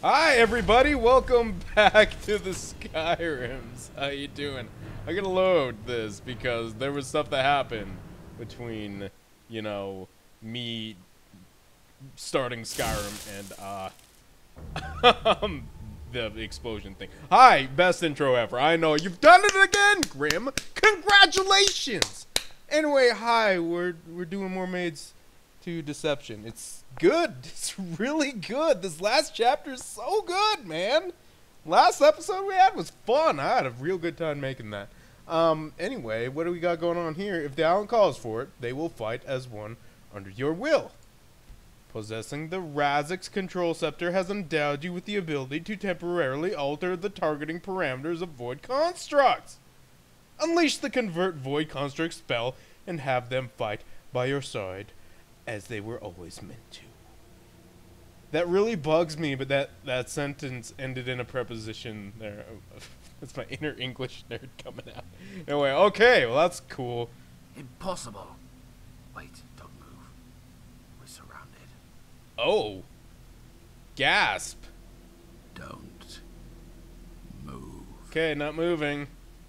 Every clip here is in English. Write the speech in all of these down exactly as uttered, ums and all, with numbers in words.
Hi everybody, welcome back to the Skyrims. How you doing? I gotta load this because there was stuff that happened between, you know, me starting Skyrim and uh um, the explosion thing. Hi, best intro ever. I know you've done it again, Grim. Congratulations. Anyway, hi. We're we're doing more Maids to Deception. It's good. It's really good. This last chapter is so good, man. Last episode we had was fun. I had a real good time making that. Um, anyway, what do we got going on here? If the island calls for it, they will fight as one under your will. Possessing the Razik's control scepter has endowed you with the ability to temporarily alter the targeting parameters of void constructs. Unleash the convert void construct spell and have them fight by your side as they were always meant to. That really bugs me, but that, that sentence ended in a preposition there. That's my inner English nerd coming out. Anyway, okay, well that's cool. Impossible. Wait, don't move. We're surrounded. Oh. Gasp. Don't move. Okay, not moving.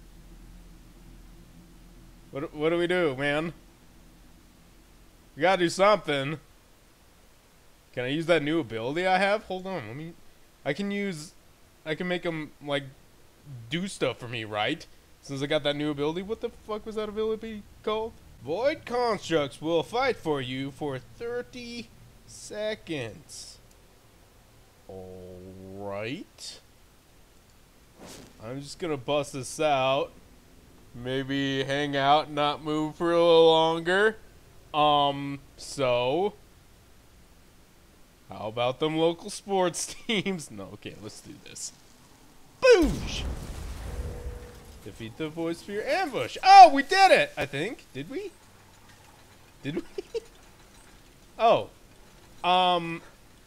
What, what do we do, man? We gotta do something. Can I use that new ability I have? Hold on, let me... I can use... I can make them, like, do stuff for me, right? Since I got that new ability. What the fuck was that ability called? Void Constructs will fight for you for thirty seconds. Alright. I'm just gonna bust this out. Maybe hang out, not move for a little longer. Um, so... How about them local sports teams? No, okay, let's do this. Boosh! Defeat the Void Sphere ambush. Oh, we did it! I think. Did we? Did we? Oh. Um.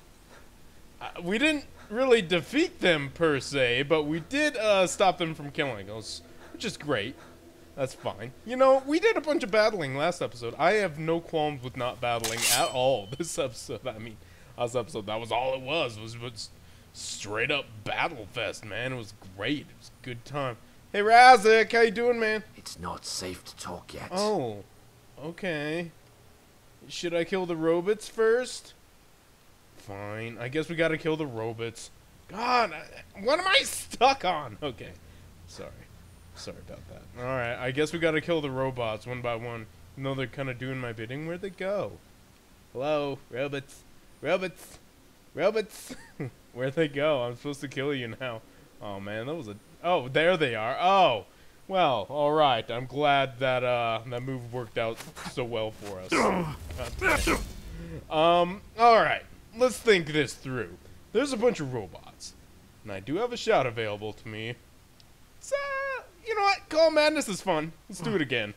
Uh, we didn't really defeat them, per se, but we did uh, stop them from killing us, which is great. That's fine. You know, we did a bunch of battling last episode. I have no qualms with not battling at all this episode. I mean, last episode, that was all it was. It was, was straight up battle fest, man. It was great. It was a good time. Hey, Razik, how you doing, man? It's not safe to talk yet. Oh, okay. Should I kill the robots first? Fine. I guess we gotta kill the robots. God, I, what am I stuck on? Okay. Sorry. Sorry about that. Alright, I guess we gotta kill the robots one by one. Even though they're kind of doing my bidding. Where'd they go? Hello? Robots? Robots? Robots? Where'd they go? I'm supposed to kill you now. Oh, man, that was a... Oh, there they are. Oh! Well, alright. I'm glad that, uh, that move worked out so well for us. um, alright. Let's think this through. There's a bunch of robots. And I do have a shot available to me. So... You know what? Call Madness is fun. Let's do it again.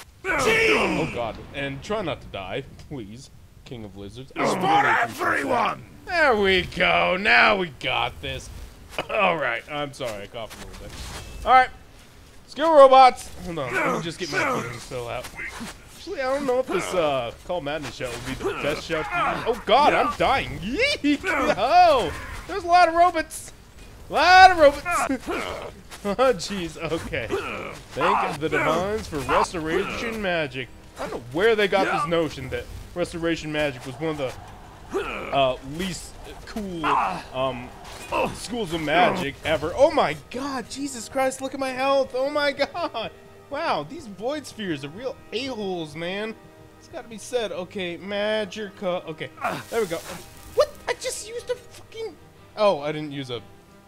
Oh god. And try not to die, please. King of Lizards. It's for everyone! There we go. Now we got this. Alright. I'm sorry. I coughed a little bit. Alright. Skill robots. Hold on. Let me just get my feelings fill out. Actually, I don't know if this uh, Call Madness shout would be the best shout to use. Oh god, I'm dying. Yeeek. Oh! There's a lot of robots. A lot of robots. Oh, jeez, okay. Thank the Divines for Restoration Magic. I don't know where they got this notion that Restoration Magic was one of the uh, least cool um, schools of magic ever. Oh my god, Jesus Christ, look at my health. Oh my god. Wow, these Void Spheres are real a-holes, man. It's gotta be said. Okay, Magica. Okay, there we go. What? I just used a fucking... Oh, I didn't use a...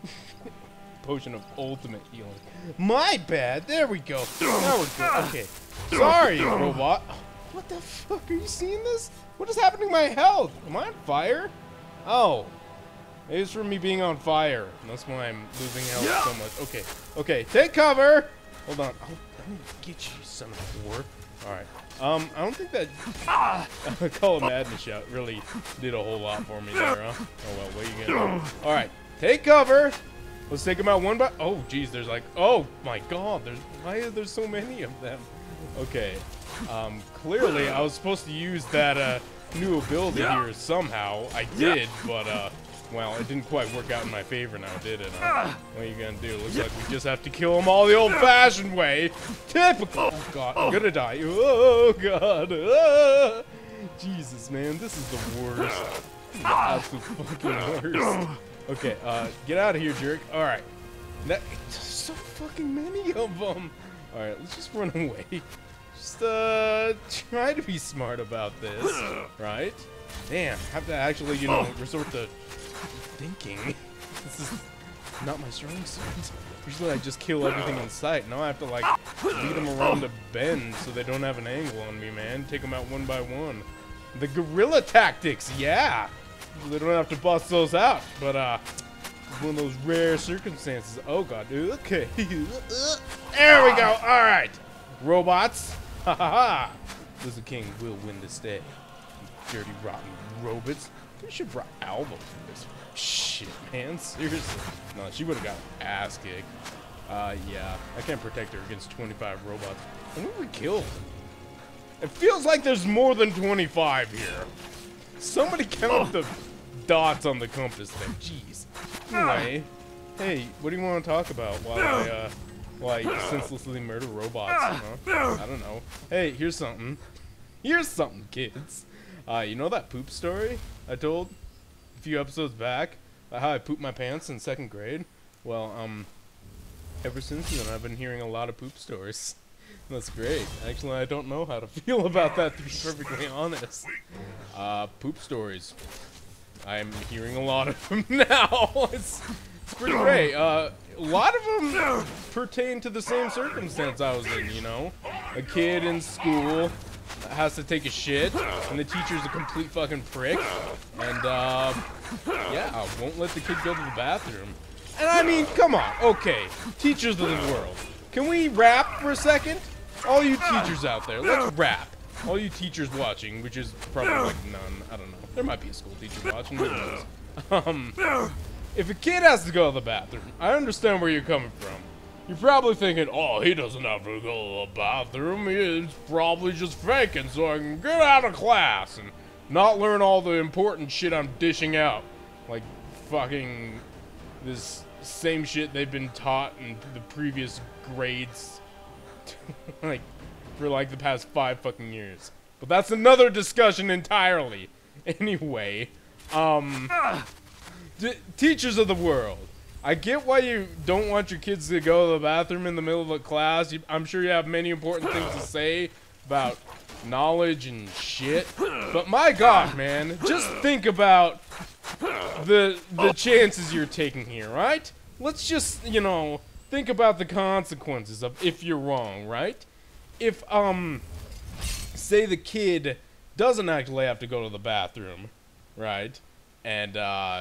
potion of ultimate healing. My bad. There we go. Now we're good. Okay. Sorry, robot. What the fuck? Are you seeing this? What is happening to my health? Am I on fire? Oh. Maybe it's from me being on fire. That's why I'm losing health so much. Okay. Okay. Take cover. Hold on. I'll, I'm gonna get you, son of a whore. Alright. Um, I don't think that Call of Madness shout really did a whole lot for me there, huh? Oh well, what are you gonna do? Alright. Take cover. Let's take them out one by... Oh, geez, there's like... Oh, my God. There's... Why are there so many of them? Okay. Um, clearly, I was supposed to use that, uh, new ability here somehow. I did, but, uh... Well, it didn't quite work out in my favor now, did it? Huh? What are you gonna do? Looks like we just have to kill them all the old-fashioned way. Typical. Oh god, I'm gonna die. Oh god. Ah. Jesus, man, this is the worst. The absolute fucking worst. Okay, uh, get out of here, jerk. All right. That, there's so fucking many of them. All right, let's just run away. Just uh, try to be smart about this, right? Damn, have to actually, you know, resort to thinking. This is not my strong suit. Usually I just kill everything in sight. Now I have to, like, lead them around a bend so they don't have an angle on me, man. Take them out one by one. The guerrilla tactics, yeah. They don't have to bust those out, but, uh, one of those rare circumstances. Oh, God. Okay. There we go. All right. Robots. Ha ha ha. Lizard King will win this day. You dirty, rotten robots. They should write album for this shit, man. Seriously. No, she would have got an ass kicked. Uh, yeah. I can't protect her against twenty-five robots. When did we kill? It feels like there's more than twenty-five here. Somebody count the dots on the compass thing. Jeez. Anyway, hey, what do you want to talk about while I, uh, while I senselessly murder robots? Huh? I don't know. Hey, here's something. Here's something, kids. Uh, you know that poop story I told a few episodes back about how I pooped my pants in second grade? Well, um, ever since then, I've been hearing a lot of poop stories. That's great. Actually, I don't know how to feel about that, to be perfectly honest. Uh, poop stories. I'm hearing a lot of them now. it's, it's pretty great. Uh, a lot of them pertain to the same circumstance I was in, you know? A kid in school has to take a shit, and the teacher's a complete fucking prick, and, uh, yeah, won't let the kid go to the bathroom. And I mean, come on, okay, teachers of the world. Can we rap for a second? All you teachers out there, let's rap. All you teachers watching, which is probably like none, I don't know. There might be a school teacher watching, who knows. Um, if a kid has to go to the bathroom, I understand where you're coming from. You're probably thinking, oh, he doesn't have to go to the bathroom. He's probably just faking so I can get out of class and not learn all the important shit I'm dishing out. Like fucking this same shit they've been taught in the previous grades. like, for like the past five fucking years. But that's another discussion entirely. Anyway, um, d teachers of the world. I get why you don't want your kids to go to the bathroom in the middle of a class. You, I'm sure you have many important things to say about knowledge and shit. But my God, man, just think about the the chances you're taking here, right? Let's just, you know, think about the consequences of if you're wrong, right? If, um, say the kid doesn't actually have to go to the bathroom, right? And, uh...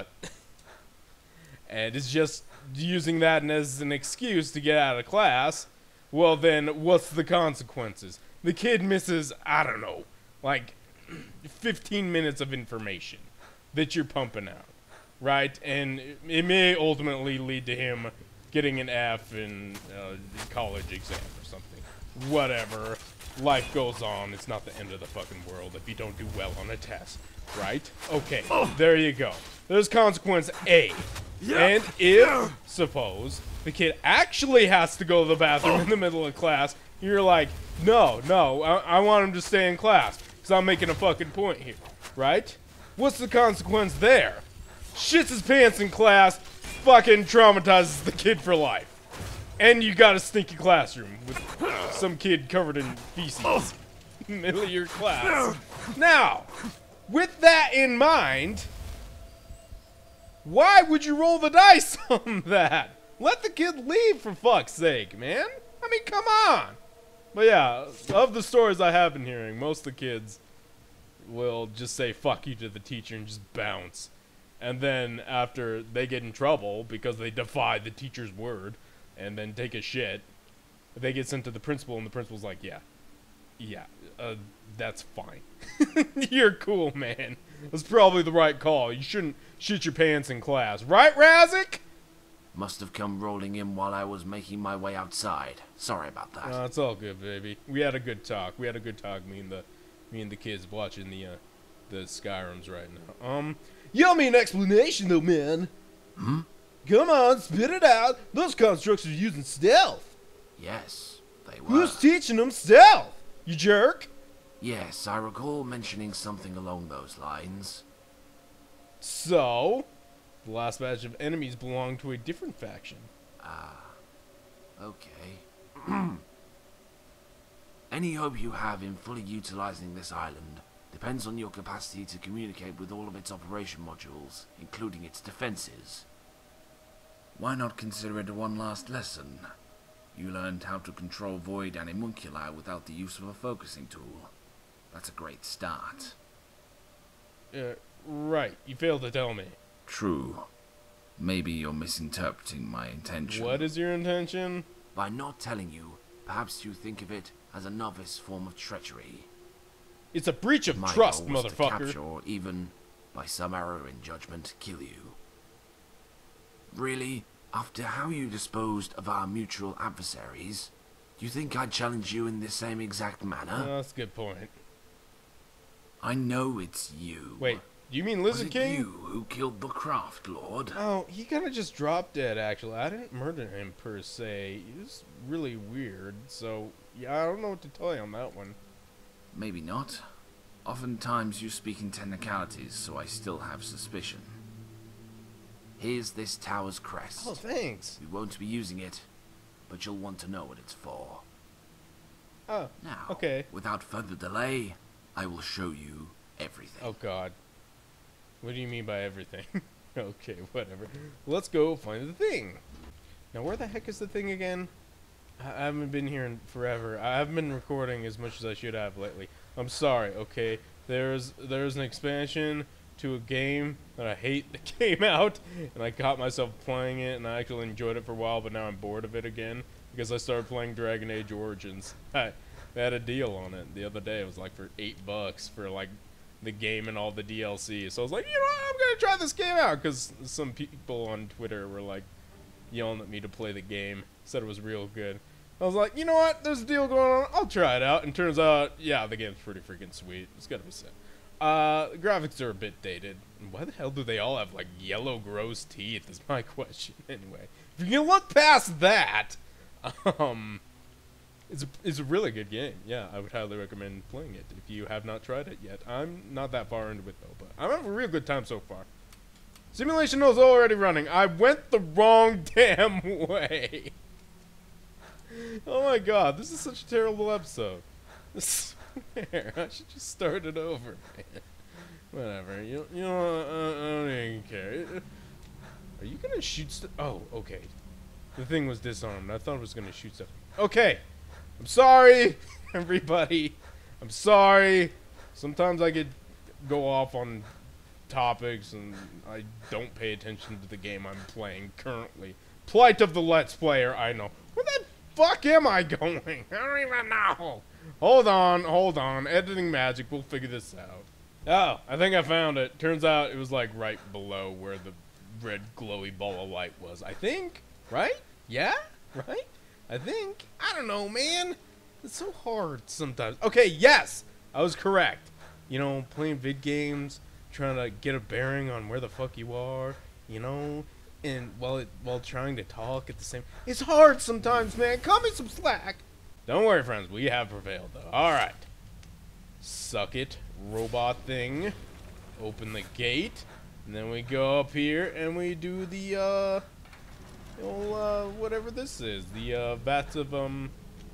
and is just using that as an excuse to get out of class, well then, what's the consequences? The kid misses, I don't know, like, fifteen minutes of information that you're pumping out, right? And it may ultimately lead to him getting an F in a college exam or something. Whatever. Life goes on. It's not the end of the fucking world if you don't do well on a test, right? Okay, there you go. There's consequence A. And if, suppose, the kid actually has to go to the bathroom in the middle of class, you're like, no, no, I, I want him to stay in class, because I'm making a fucking point here, right? What's the consequence there? Shits his pants in class, fucking traumatizes the kid for life. And you got a stinky classroom with some kid covered in feces in the middle of your class. Now, with that in mind, why would you roll the dice on that? Let the kid leave, for fuck's sake, man. I mean, come on. But yeah, of the stories I have been hearing, most of the kids will just say fuck you to the teacher and just bounce. And then after they get in trouble because they defy the teacher's word and then take a shit, they get sent to the principal and the principal's like, yeah, yeah, uh, that's fine. You're cool, man. That's probably the right call. You shouldn't shit your pants in class. Right, Razik? Must have come rolling in while I was making my way outside. Sorry about that. Uh, it's all good, baby. We had a good talk. We had a good talk, me and the, me and the kids watching the, uh, the Skyrims right now. Um, You owe me an explanation, though, man. Hmm? Come on, spit it out. Those constructs are using stealth. Yes, they were. Who's teaching them stealth? You jerk? Yes, I recall mentioning something along those lines. So, the last batch of enemies belonged to a different faction. Ah, okay. Any hope you have in fully utilizing this island depends on your capacity to communicate with all of its operation modules, including its defenses. Why not consider it one last lesson? You learned how to control void and homunculi without the use of a focusing tool. That's a great start. Uh, right. You failed to tell me. True. Maybe you're misinterpreting my intention. What is your intention? By not telling you, perhaps you think of it as a novice form of treachery. It's a breach of My trust, goal was motherfucker. to capture or even, by some error in judgment, kill you. Really? After how you disposed of our mutual adversaries, do you think I'd challenge you in the same exact manner? Oh, that's a good point. I know it's you. Wait, do you mean Was Lizard it King? you who killed the Craft Lord? Oh, he kind of just dropped dead, actually. I didn't murder him, per se. It was really weird, so, yeah, I don't know what to tell you on that one. Maybe not. Oftentimes you speak in technicalities, so I still have suspicion. Here's this tower's crest. Oh, thanks. We won't be using it, but you'll want to know what it's for. Oh, Now, okay. without further delay, I will show you everything. Oh, God. What do you mean by everything? Okay, whatever. Let's go find the thing. Now, where the heck is the thing again? I haven't been here in forever. I haven't been recording as much as I should have lately. I'm sorry, okay? There's there's an expansion to a game that I hate that came out, and I caught myself playing it, and I actually enjoyed it for a while, but now I'm bored of it again because I started playing Dragon Age Origins. I, they had a deal on it the other day. It was like for eight bucks for like the game and all the D L C. So I was like, you know what? I'm gonna try this game out because some people on Twitter were like yelling at me to play the game. Said it was real good. I was like, you know what? There's a deal going on. I'll try it out. And turns out, yeah, the game's pretty freaking sweet. It's gotta be said. Uh, the graphics are a bit dated. Why the hell do they all have like yellow, gross teeth? Is my question. Anyway, if you can look past that, um, it's a, it's a really good game. Yeah, I would highly recommend playing it if you have not tried it yet. I'm not that far into it though, but I'm having a real good time so far. Simulation is already running. I went the wrong damn way. Oh my god, this is such a terrible episode. I swear, I should just start it over, man. Whatever, you, you know, uh, I don't even care. Are you gonna shoot stuff? Oh, okay. The thing was disarmed. I thought it was gonna shoot stuff. Okay. I'm sorry, everybody. I'm sorry. Sometimes I get go off on topics and I don't pay attention to the game I'm playing currently. Plight of the Let's Player, I know. Where the fuck am I going? I don't even know. Hold on, hold on. Editing magic, we'll figure this out. Oh, I think I found it. Turns out it was like right below where the red glowy ball of light was. I think, right? Yeah? Right? I think. I don't know, man. It's so hard sometimes. Okay, yes! I was correct. You know, playing vid games, trying to get a bearing on where the fuck you are, you know? And while it, while trying to talk at the same... It's hard sometimes, man. Cut me some slack. Don't worry, friends. We have prevailed, though. Alright. Suck it, robot thing. Open the gate. And then we go up here and we do the, uh... Well, uh, whatever this is. The, uh, vats of, um...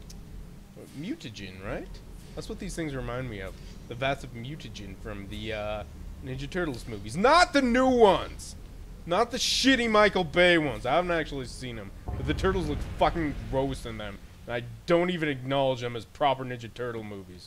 mutagen, right? That's what these things remind me of. The vats of mutagen from the, uh, Ninja Turtles movies. Not the new ones! Not the shitty Michael Bay ones. I haven't actually seen them. But the turtles look fucking gross in them. And I don't even acknowledge them as proper Ninja Turtle movies.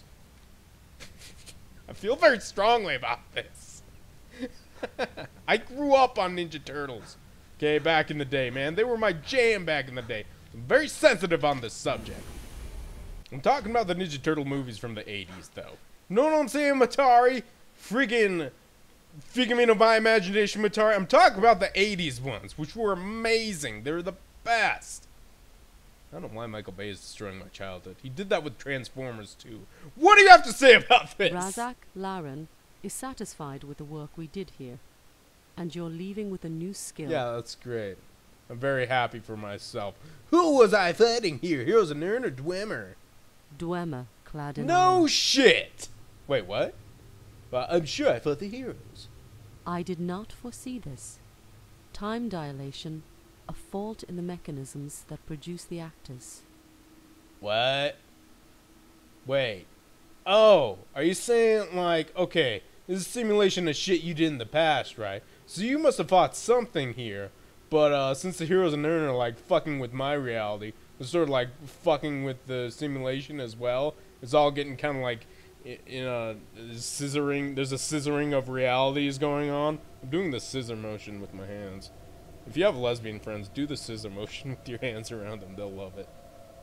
I feel very strongly about this. I grew up on Ninja Turtles. Okay, back in the day, man. They were my jam back in the day. I'm very sensitive on this subject. I'm talking about the Ninja Turtle movies from the eighties, though. Know what I'm saying, Matari? Friggin' figment of my imagination, Matari. I'm talking about the eighties ones, which were amazing. They're the best. I don't know why Michael Bay is destroying my childhood. He did that with Transformers, too. What do you have to say about this? Razak Laren is satisfied with the work we did here. and you're leaving with a new skill. Yeah, that's great. I'm very happy for myself. Who was I fighting here? Heroes of Nirn or Dwemer? Dwemer, clad in No armor. shit! Wait, what? Well, I'm sure I fought the heroes. I did not foresee this. Time dilation, a fault in the mechanisms that produce the actors. What? Wait. Oh, are you saying, like, okay, this is a simulation of shit you did in the past, right? So you must have fought something here, but uh, since the heroes of Nirn are, like, fucking with my reality, they're sort of, like, fucking with the simulation as well. It's all getting kind of, like, in, in a scissoring, there's a scissoring of realities going on. I'm doing the scissor motion with my hands. If you have lesbian friends, do the scissor motion with your hands around them. They'll love it.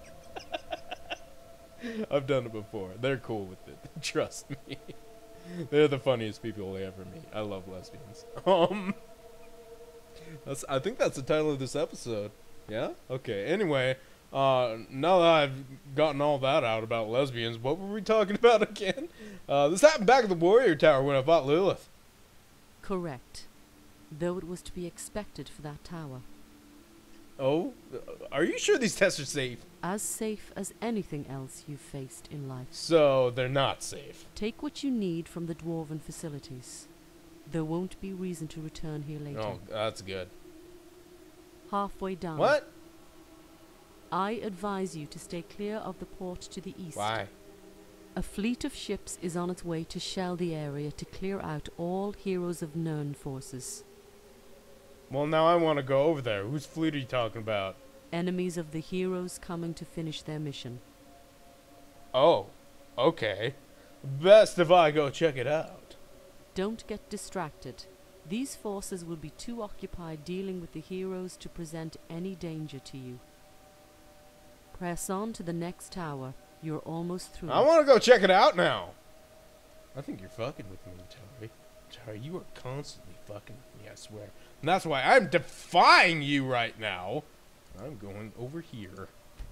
I've done it before. They're cool with it. Trust me. They're the funniest people you'll ever meet. I love lesbians. Um, that's, I think that's the title of this episode. Yeah? Okay. Anyway, uh, now that I've gotten all that out about lesbians, what were we talking about again? Uh, this happened back at the Warrior Tower when I fought Lilith. Correct. Though it was to be expected for that tower. Oh? Are you sure these tests are safe? As safe as anything else you've faced in life. So, they're not safe. Take what you need from the dwarven facilities. There won't be reason to return here later. Oh, that's good. Halfway down. What? I advise you to stay clear of the port to the east. Why? A fleet of ships is on its way to shell the area to clear out all Heroes of Nirn forces. Well, now I want to go over there. Whose fleet are you talking about? Enemies of the heroes coming to finish their mission. Oh, okay. Best if I go check it out. Don't get distracted. These forces will be too occupied dealing with the heroes to present any danger to you. Press on to the next tower. You're almost through. I want to go check it out now. I think you're fucking with me, Tari. Tari, you are constantly fucking with me, I swear. And that's why I'm defying you right now. I'm going over here.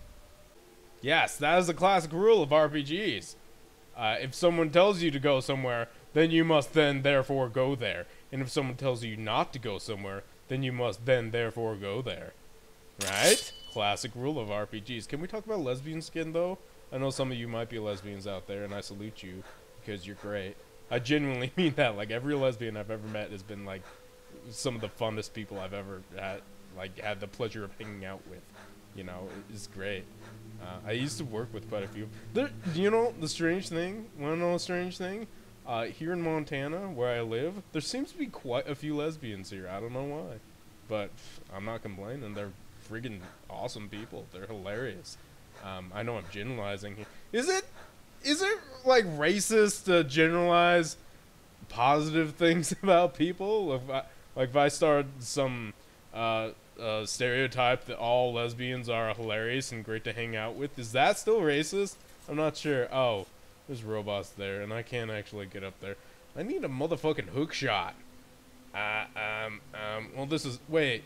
Yes, that is a classic rule of R P Gs. Uh, if someone tells you to go somewhere, then you must then therefore go there. And if someone tells you not to go somewhere, then you must then therefore go there. Right? Classic rule of R P Gs. Can we talk about lesbian skin, though? I know some of you might be lesbians out there, and I salute you because you're great. I genuinely mean that. Like, every lesbian I've ever met has been, like, some of the funnest people I've ever had, like, had the pleasure of hanging out with. You know, it's great. Uh, I used to work with quite a few. There, do you know the strange thing? Want to know a strange thing? Uh, here in Montana, where I live, there seems to be quite a few lesbians here. I don't know why. But pff, I'm not complaining. They're friggin' awesome people. They're hilarious. Um, I know I'm generalizing here. Is it, is it, like, racist to generalize positive things about people? If I, like, if I start some uh, uh, stereotype that all lesbians are hilarious and great to hang out with, is that still racist? I'm not sure. Oh, there's robots there, and I can't actually get up there. I need a motherfucking hook shot. Uh, um, um, well, this is, wait.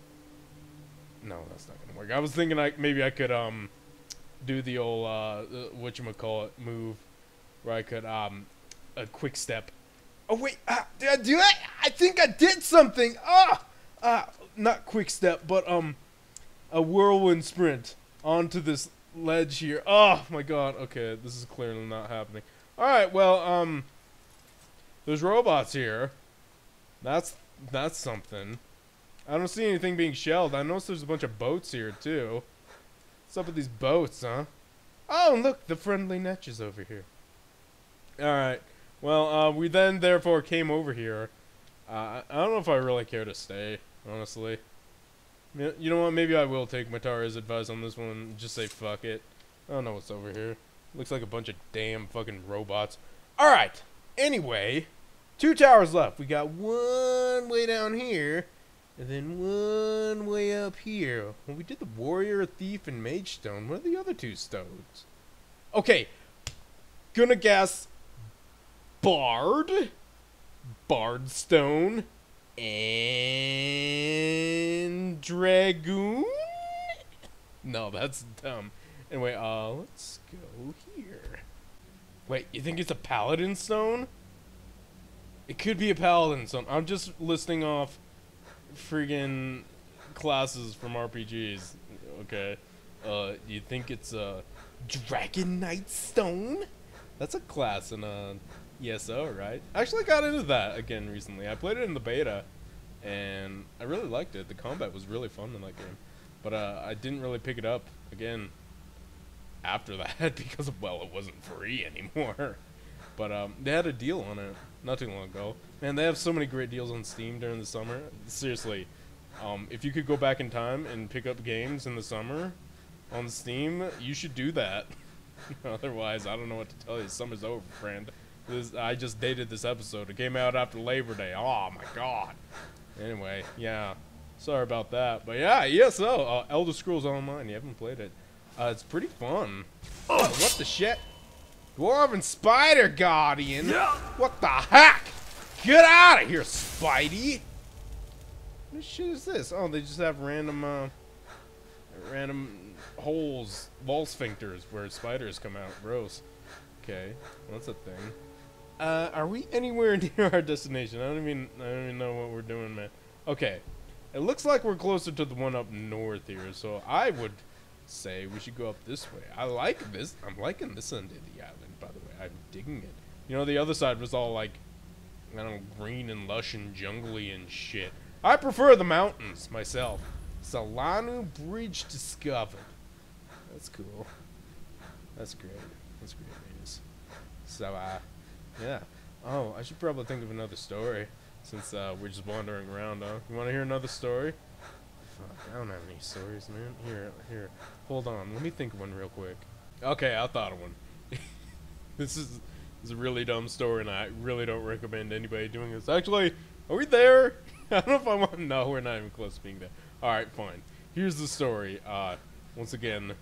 No, that's not gonna work. I was thinking I, maybe I could, um, do the old, uh, whatchamacallit move, where I could, um, a quick step. Oh, wait, ah, did I do it? I think I did something! Ah! Ah, not quick step, but, um, a whirlwind sprint onto this ledge here. Oh, my God. Okay, this is clearly not happening. Alright, well, um, there's robots here. That's, that's something. I don't see anything being shelled. I noticed there's a bunch of boats here, too. What's up with these boats, huh? Oh, look, the friendly Netches over here. Alright. Well, uh, we then, therefore, came over here. Uh, I don't know if I really care to stay, honestly. You know what? Maybe I will take Matara's advice on this one and just say fuck it. I don't know what's over here. Looks like a bunch of damn fucking robots. Alright. Anyway, two towers left. We got one way down here. And then one way up here. Well, we did the Warrior, Thief, and Mage Stone. What are the other two stones? Okay. Gonna guess Bard, Bard Stone, and Dragoon? No, that's dumb. Anyway, uh, let's go here. Wait, you think it's a Paladin Stone? It could be a paladin. So I'm just listing off friggin' classes from R P Gs. Okay. Uh, you think it's a uh, Dragon Knight Stone? That's a class in uh, E S O, right? I actually got into that again recently. I played it in the beta, and I really liked it. The combat was really fun in that game. But uh, I didn't really pick it up again after that because, of, well, it wasn't free anymore. But um, they had a deal on it not too long ago. Man, they have so many great deals on Steam during the summer. Seriously, um, if you could go back in time and pick up games in the summer on Steam, you should do that. Otherwise, I don't know what to tell you. Summer's over, friend. This, I just dated this episode. It came out after Labor Day. Oh, my God. Anyway, yeah. Sorry about that. But yeah, E S O, uh, Elder Scrolls Online. You haven't played it. Uh, it's pretty fun. Oh, what the shit? Dwarven Spider Guardian? What the heck? Get out of here, Spidey! What shit is this? Oh, they just have random, uh, random holes, wall sphincters where spiders come out. Gross. Okay, well, that's a thing. Uh, are we anywhere near our destination? I don't even, I don't even know what we're doing, man. Okay, it looks like we're closer to the one up north here, so I would say we should go up this way. I like this. I'm liking this end of the island, by the way. I'm digging it. You know, the other side was all like, I don't know, green and lush and jungly and shit. I prefer the mountains myself. Solano Bridge discovered. That's cool. That's great. That's great news. So, uh, yeah. Oh, I should probably think of another story since uh, we're just wandering around. Huh? You want to hear another story? Fuck, I don't have any stories, man. Here, here. Hold on. Let me think of one real quick. Okay, I thought of one. This is, this is a really dumb story, and I really don't recommend anybody doing this. Actually, are we there? I don't know if I want to know. We're not even close to being there. Alright, fine. Here's the story. Uh, once again,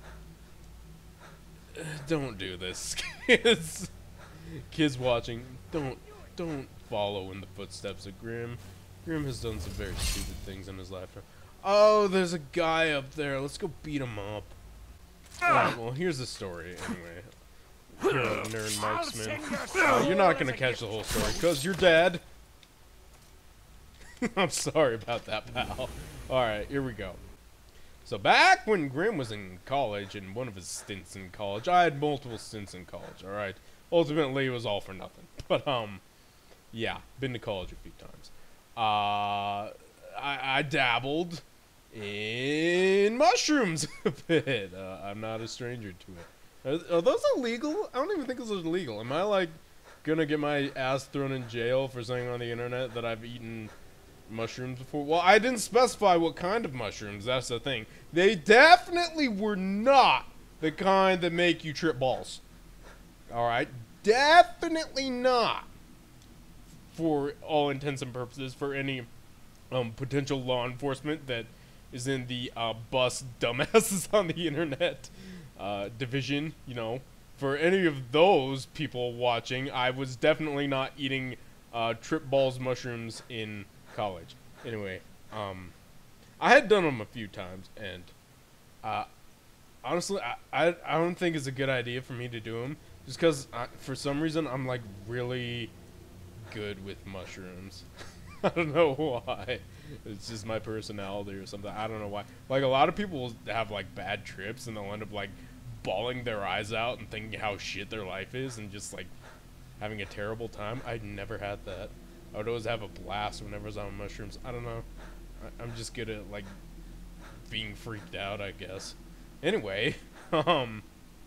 don't do this, kids. Kids watching, don't don't follow in the footsteps of Grimm. Grimm has done some very stupid things in his lifetime. Oh, there's a guy up there. Let's go beat him up. Alright, well, here's the story, anyway. Here on Nerd Marksman. Uh, you're not gonna catch the whole story, because you're dead. I'm sorry about that, pal. Alright, here we go. So back when Grimm was in college, in one of his stints in college, I had multiple stints in college, alright? Ultimately, it was all for nothing. But, um, yeah, been to college a few times. Uh, I, I dabbled in mushrooms a bit. Uh, I'm not a stranger to it. Are, are those illegal? I don't even think those are illegal. Am I, like, gonna get my ass thrown in jail for saying on the internet that I've eaten mushrooms before? Well, I didn't specify what kind of mushrooms. That's the thing. They definitely were not the kind that make you trip balls. Alright? Definitely not. For all intents and purposes, for any um, potential law enforcement that is in the uh, bus dumbasses on the internet uh, division, you know. For any of those people watching, I was definitely not eating uh, trip balls mushrooms in college. Anyway, um, I had done them a few times, and uh, honestly, I, I I don't think it's a good idea for me to do them, just because for some reason I'm like really good with mushrooms. I don't know why. It's just my personality or something. I don't know why. Like a lot of people will have like bad trips, and they'll end up like bawling their eyes out and thinking how shit their life is, and just like having a terrible time. I never had that. I would always have a blast whenever I was on mushrooms. I don't know. I, I'm just good at, like, being freaked out, I guess. Anyway, um...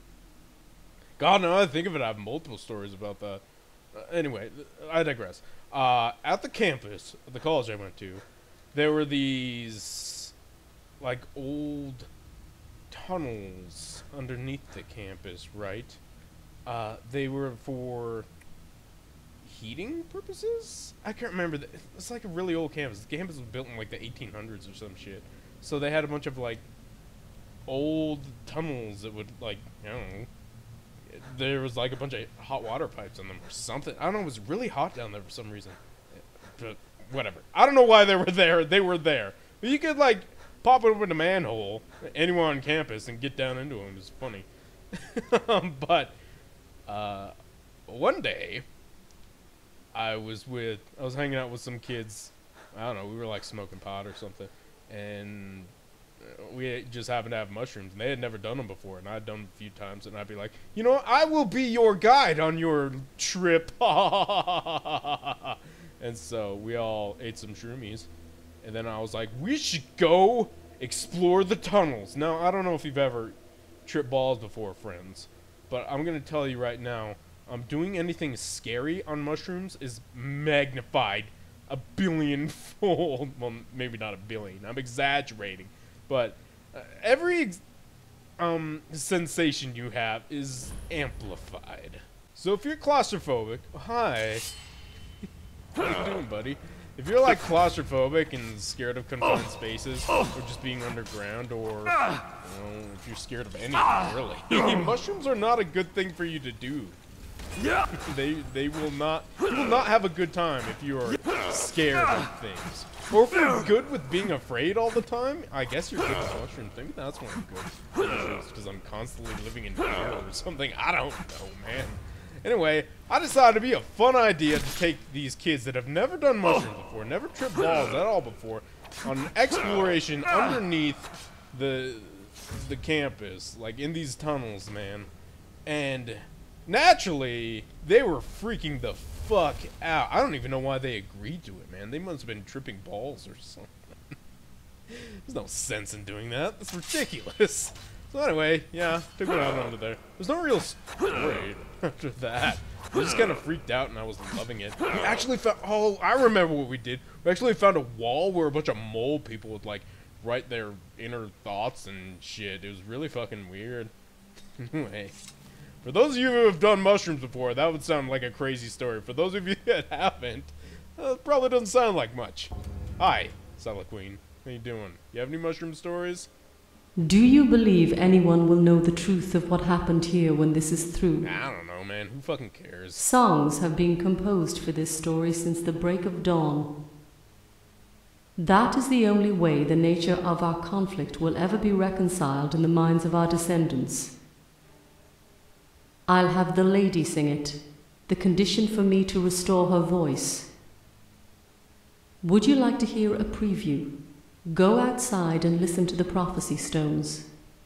God, now that I think of it, I have multiple stories about that. Uh, anyway, I digress. Uh, at the campus, at the college I went to, there were these, like, old tunnels underneath the campus, right? Uh, they were for heating purposes? I can't remember. The, it's like a really old campus. The campus was built in like the eighteen hundreds or some shit. So they had a bunch of like old tunnels that would like, I don't know. There was like a bunch of hot water pipes in them or something. I don't know. It was really hot down there for some reason. But whatever. I don't know why they were there. They were there. But you could like pop open a manhole anywhere on campus and get down into them. It was funny. But uh, one day, I was with, I was hanging out with some kids. I don't know, we were like smoking pot or something, and we just happened to have mushrooms, and they had never done them before, and I'd done them a few times, and I'd be like, you know what, I will be your guide on your trip. And so we all ate some shroomies, and then I was like, we should go explore the tunnels. Now, I don't know if you've ever tripped balls before, friends, but I'm going to tell you right now, um, doing anything scary on mushrooms is magnified a billion-fold. Well, maybe not a billion. I'm exaggerating. But uh, every ex um, sensation you have is amplified. So if you're claustrophobic, hi. How you doing, buddy? If you're like claustrophobic and scared of confined spaces, or just being underground, or you know, if you're scared of anything, really, mushrooms are not a good thing for you to do. they they will not you will not have a good time if you are scared of things. Or if you're good with being afraid all the time, I guess you're good with mushrooms. Maybe that's one good mushrooms, because I'm constantly living in fear or something. I don't know, man. Anyway, I decided it'd be a fun idea to take these kids that have never done mushrooms before, never tripped balls at all before, on an exploration underneath the the campus, like in these tunnels, man. And naturally, they were freaking the fuck out. I don't even know why they agreed to it, man. They must have been tripping balls or something. There's no sense in doing that. That's ridiculous. So anyway, yeah, took it out under there. There's no real story after that. I just kind of freaked out and I was loving it. We actually found, oh, I remember what we did. We actually found a wall where a bunch of mole people would like write their inner thoughts and shit. It was really fucking weird. Anyway, for those of you who have done mushrooms before, that would sound like a crazy story. For those of you that haven't, uh, it probably doesn't sound like much. Hi, Silent Queen. How you doing? You have any mushroom stories? Do you believe anyone will know the truth of what happened here when this is through? I don't know, man. Who fucking cares? Songs have been composed for this story since the break of dawn. That is the only way the nature of our conflict will ever be reconciled in the minds of our descendants. I'll have the lady sing it, the condition for me to restore her voice. Would you like to hear a preview? Go outside and listen to the prophecy stones.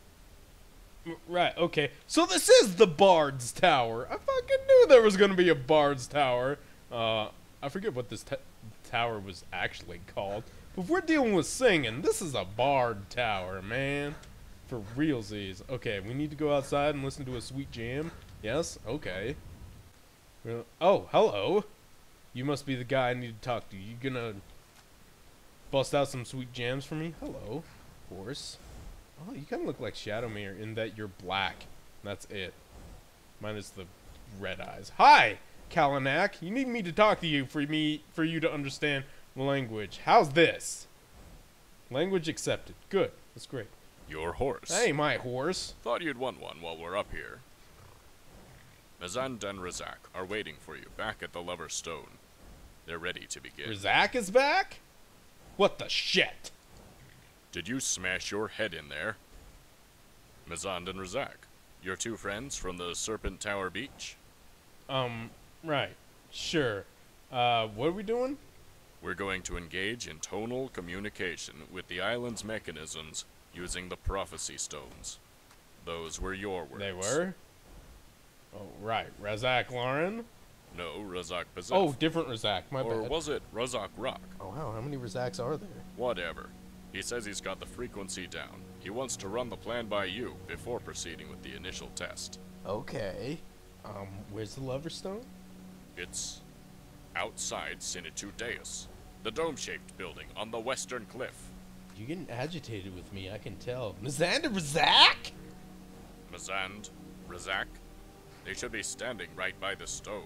Right, okay. So this is the Bard's Tower. I fucking knew there was gonna be a Bard's Tower. Uh, I forget what this tower was actually called. But if we're dealing with singing, this is a Bard Tower, man. For realsies. Okay, we need to go outside and listen to a sweet jam. Yes? Okay. Well, oh, hello. You must be the guy I need to talk to. You gonna bust out some sweet jams for me? Hello, horse. Oh, you kind of look like Shadowmere in that you're black. That's it. Minus the red eyes. Hi, Kalanak. You need me to talk to you for me for you to understand the language. How's this? Language accepted. Good. That's great. Your horse. Hey, my horse. Thought you'd want one while we're up here. Mazand and Razak are waiting for you back at the Lover's Stone. They're ready to begin. Razak is back? What the shit? Did you smash your head in there? Mazand and Razak, your two friends from the Serpent Tower Beach? Um, right. Sure. Uh, what are we doing? We're going to engage in tonal communication with the island's mechanisms using the prophecy stones. Those were your words. They were? Oh, right. Razak Lauren? No, Razak Bazef. Oh, different Razak. My Or bad. was it Razak Rock? Oh, wow. How many Razaks are there? Whatever. He says he's got the frequency down. He wants to run the plan by you before proceeding with the initial test. Okay. Um, where's the Lover's Stone? It's outside Sinitu Deus, the dome-shaped building on the western cliff. You're getting agitated with me, I can tell. Mazanda Razak? Mazand, Razak, they should be standing right by the stone.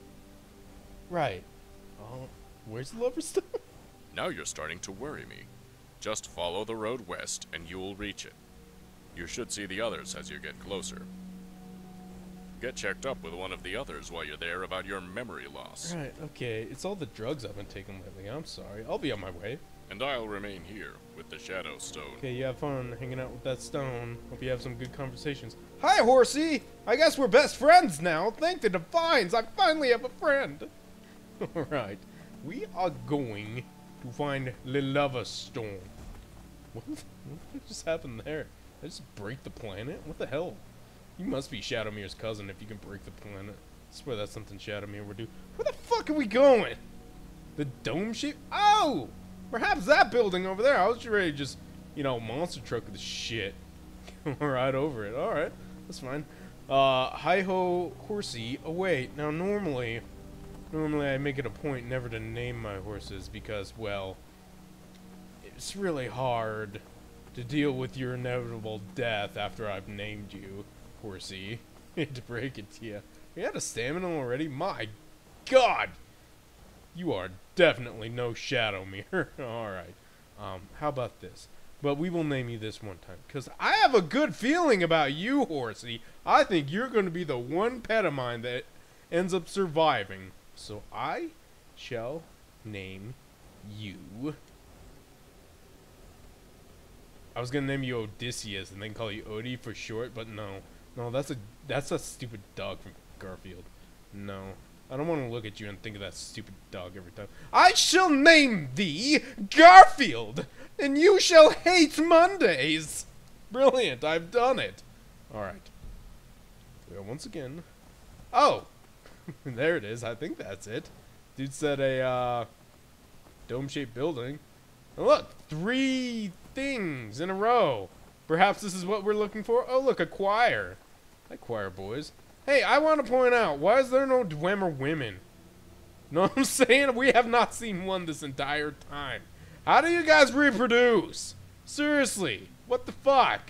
Right. Oh, where's the Lover's Stone? Now you're starting to worry me. Just follow the road west and you'll reach it. You should see the others as you get closer. Get checked up with one of the others while you're there about your memory loss. Right, okay. It's all the drugs I've been taking lately. I'm sorry. I'll be on my way. And I'll remain here with the Shadow Stone. Okay, you have fun hanging out with that stone. Hope you have some good conversations. Hi, horsey! I guess we're best friends now. Thank the divines, I finally have a friend. Alright. We are going to find the lava stone. What, the, what just happened there? Did I just break the planet? What the hell? You must be Shadowmere's cousin if you can break the planet. I swear that's something Shadowmere would do. Where the fuck are we going? The dome shape? Oh! Perhaps that building over there. I was ready to just, you know, monster truck the shit. Right over it. Alright. That's fine. Uh, hi-ho horsey. Oh, wait. Now, normally... Normally I make it a point never to name my horses because, well... It's really hard to deal with your inevitable death after I've named you, horsey. Hate to break it to you. You had a stamina already? My God! You are definitely no Shadowmere. Alright. Um, how about this? But we will name you this one time. Because I have a good feeling about you, horsey. I think you're going to be the one pet of mine that ends up surviving. So I shall name you... I was gonna name you Odysseus and then call you Odie for short, but no. No, that's a that's a stupid dog from Garfield. No. I don't want to look at you and think of that stupid dog every time. I shall name thee Garfield, and you shall hate Mondays. Brilliant, I've done it. Alright. Well, once again. Oh! There it is, I think that's it. Dude said a, uh, dome-shaped building. And look, three things in a row. Perhaps this is what we're looking for. Oh, look, a choir. Hi, choir boys. Hey, I want to point out, why is there no Dwemer women? Know what I'm saying? We have not seen one this entire time. How do you guys reproduce? Seriously, what the fuck?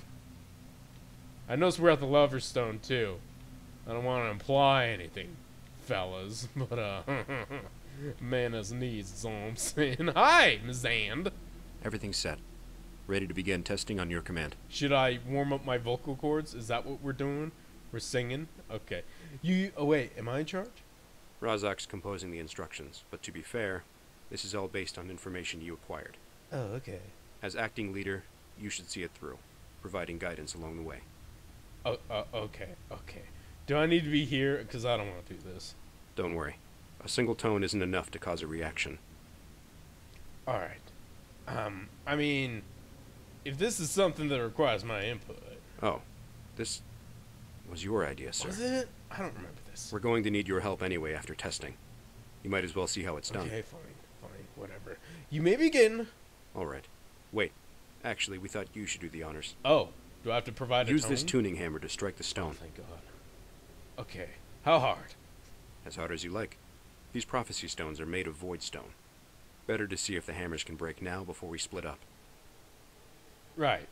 I noticed we're at the Lover's Stone, too. I don't want to imply anything, fellas, but, uh, man has needs, is all I'm saying. Hi, Mizand. Everything's set. Ready to begin testing on your command. Should I warm up my vocal cords? Is that what we're doing? We're singing? Okay. You, oh wait, am I in charge? Razak's composing the instructions, but to be fair, this is all based on information you acquired. Oh, okay. As acting leader, you should see it through, providing guidance along the way. Oh, uh, okay, okay. Do I need to be here? Because I don't want to do this. Don't worry. A single tone isn't enough to cause a reaction. Alright. Um, I mean, if this is something that requires my input... Oh, this was your idea, sir. Was it? I don't remember this. We're going to need your help anyway after testing. You might as well see how it's done. Okay, fine, fine, whatever. You may begin. Alright. Wait. Actually, we thought you should do the honors. Oh, do I have to provide a Use tone? this tuning hammer to strike the stone. Oh, thank God. Okay. How hard? As hard as you like. These prophecy stones are made of void stone. Better to see if the hammers can break now before we split up. Right.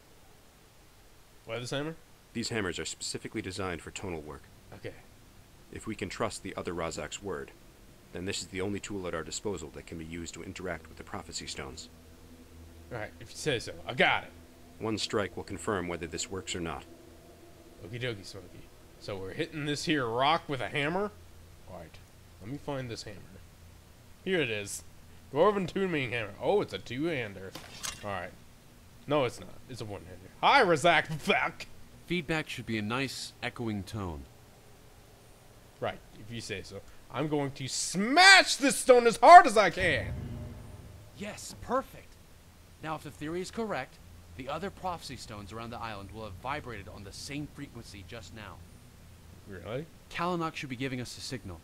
Why this hammer? These hammers are specifically designed for tonal work. Okay. If we can trust the other Razak's word, then this is the only tool at our disposal that can be used to interact with the prophecy stones. Alright, if you say so. I got it. One strike will confirm whether this works or not. Okie dokie, Smokey. So we're hitting this here rock with a hammer? Alright. Let me find this hammer. Here it is. Dwarven tuning hammer. Oh, it's a two-hander. Alright. No, it's not. It's a one-hander. Hi, Razak. Fuck. Feedback should be a nice, echoing tone. Right, if you say so. I'm going to smash this stone as hard as I can. Yes, perfect. Now, if the theory is correct, the other prophecy stones around the island will have vibrated on the same frequency just now. Really? Kalanok should be giving us a signal.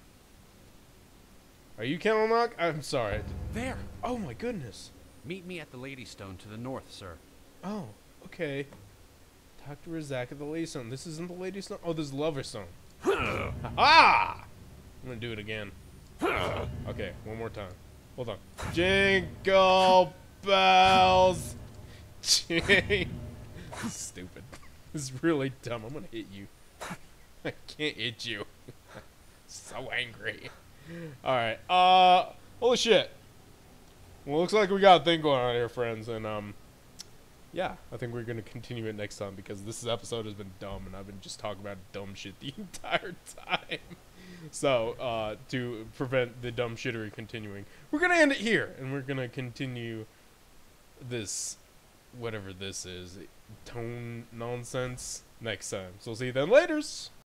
Are you Kalanok? I'm sorry. There! Oh my goodness. Meet me at the Lady Stone to the north, sir. Oh, okay. Talk to Razak at the Lady Stone. This isn't the Lady Stone? Oh, this is Lover Stone. Ha! I'm gonna do it again. Okay, one more time. Hold on. Jingle bells. Jing. Stupid. This is really dumb. I'm gonna hit you. I can't hit you. So angry. Alright, uh, holy shit. Well, looks like we got a thing going on here, friends, and, um, yeah, I think we're gonna continue it next time, because this episode has been dumb, and I've been just talking about dumb shit the entire time. So, uh, to prevent the dumb shittery continuing, we're gonna end it here, and we're gonna continue this, whatever this is, tone nonsense, next time. So, see you then, laters!